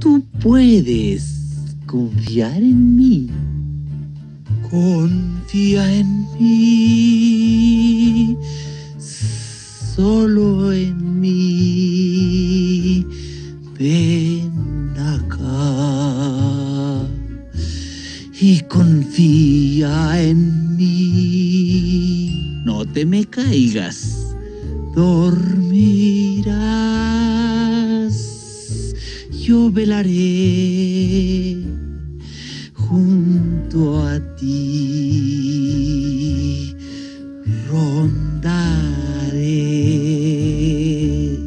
Tú puedes confiar en mí. Confía en mí, solo en mí. Ven acá y confía en mí. No te me caigas, dormirás. Yo velaré junto a ti, rondaré.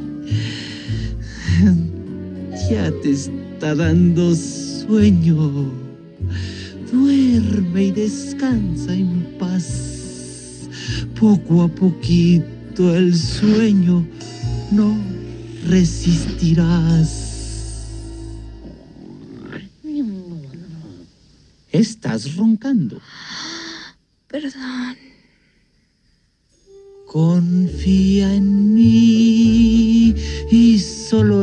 Ya te está dando sueño. Duerme y descansa en paz. Poco a poquito el sueño no resistirás. Estás roncando. Perdón. Confía en mí y solo